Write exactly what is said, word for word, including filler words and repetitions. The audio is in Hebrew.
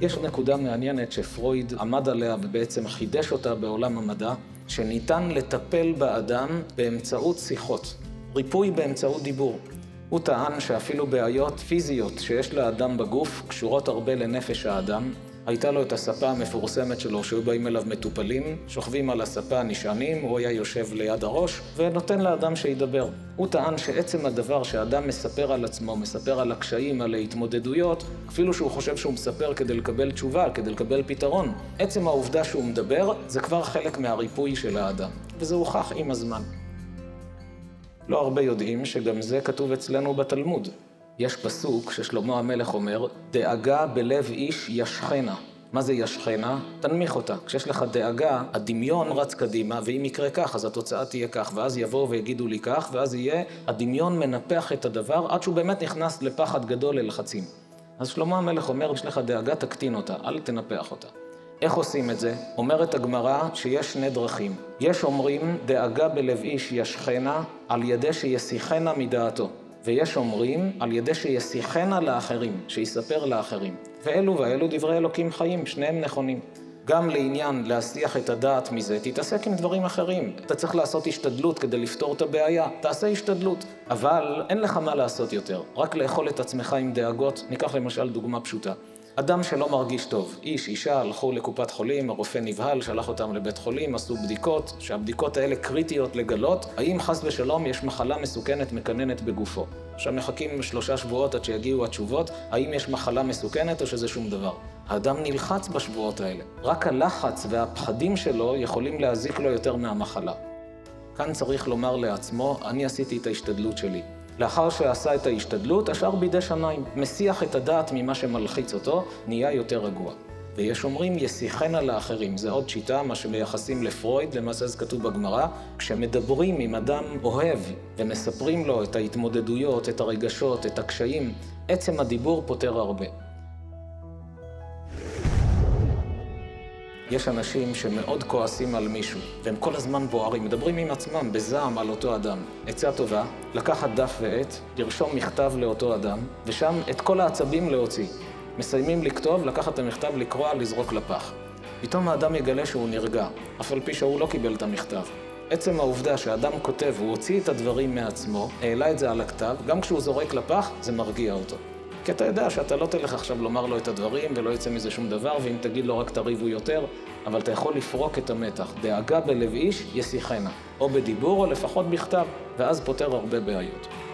יש נקודה מעניינת שפרויד עמד עליה ובעצם חידש אותה בעולם המדע, שניתן לטפל באדם באמצעות שיחות. ריפוי באמצעות דיבור. הוא טען שאפילו בעיות פיזיות שיש לאדם בגוף קשורות הרבה לנפש האדם. הייתה לו את הספה המפורסמת שלו שהיו באים אליו מטופלים, שוכבים על הספה נשענים, הוא היה יושב ליד הראש ונותן לאדם שידבר. הוא טען שעצם הדבר שהאדם מספר על עצמו, מספר על הקשיים, על ההתמודדויות, אפילו שהוא חושב שהוא מספר כדי לקבל תשובה, כדי לקבל פתרון, עצם העובדה שהוא מדבר זה כבר חלק מהריפוי של האדם, וזה הוכח עם הזמן. לא הרבה יודעים שגם זה כתוב אצלנו בתלמוד. יש פסוק ששלמה המלך אומר, דאגה בלב איש ישכנה. מה זה ישכנה? תנמיך אותה. כשיש לך דאגה, הדמיון רץ קדימה, ואם יקרה כך, אז התוצאה תהיה כך, ואז יבואו ויגידו לי כך, ואז יהיה, הדמיון מנפח את הדבר, עד שהוא באמת נכנס לפחד גדול ללחצים. אז שלמה המלך אומר, יש לך דאגה, תקטין אותה, אל תנפח אותה. איך עושים את זה? אומרת הגמרא שיש שני דרכים. יש אומרים, דאגה בלב איש ישכנה, על ידי שישיחנה מדעתו. ויש אומרים, על ידי שישיחנה לאחרים, שיספר לאחרים. ואלו ואלו דברי אלוקים חיים, שניהם נכונים. גם לעניין להסיח את הדעת מזה, תתעסק עם דברים אחרים. אתה צריך לעשות השתדלות כדי לפתור את הבעיה, תעשה השתדלות. אבל אין לך מה לעשות יותר, רק לאכול את עצמך עם דאגות. ניקח למשל דוגמה פשוטה. אדם שלא מרגיש טוב, איש, אישה, הלכו לקופת חולים, הרופא נבהל, שלח אותם לבית חולים, עשו בדיקות, שהבדיקות האלה קריטיות לגלות, האם חס ושלום יש מחלה מסוכנת מקננת בגופו. עכשיו מחכים שלושה שבועות עד שיגיעו התשובות, האם יש מחלה מסוכנת או שזה שום דבר. האדם נלחץ בשבועות האלה. רק הלחץ והפחדים שלו יכולים להזיק לו יותר מהמחלה. כאן צריך לומר לעצמו, אני עשיתי את ההשתדלות שלי. לאחר שעשה את ההשתדלות, השאר בידי שמיים, מסיח את הדעת ממה שמלחיץ אותו, נהיה יותר רגוע. ויש אומרים, ישיחנה לאחרים. זה עוד שיטה, מה שמייחסים לפרויד, למעשה זה כתוב בגמרא. כשמדברים עם אדם אוהב ומספרים לו את ההתמודדויות, את הרגשות, את הקשיים, עצם הדיבור פותר הרבה. יש אנשים שמאוד כועסים על מישהו, והם כל הזמן בוערים, מדברים עם עצמם בזעם על אותו אדם. עצה טובה, לקחת דף ועט, לרשום מכתב לאותו אדם, ושם את כל העצבים להוציא. מסיימים לכתוב, לקחת את המכתב, לקרוע, לזרוק לפח. פתאום האדם יגלה שהוא נרגע, אף על פי שהוא לא קיבל את המכתב. עצם העובדה שהאדם כותב, הוא הוציא את הדברים מעצמו, העלה את זה על הכתב, גם כשהוא זורק לפח, זה מרגיע אותו. כי אתה יודע שאתה לא תלך עכשיו לומר לו את הדברים ולא יצא מזה שום דבר, ואם תגיד לו רק תריבו יותר, אבל אתה יכול לפרוק את המתח. דאגה בלב איש ישיחנה, או בדיבור או לפחות בכתב, ואז פותר הרבה בעיות.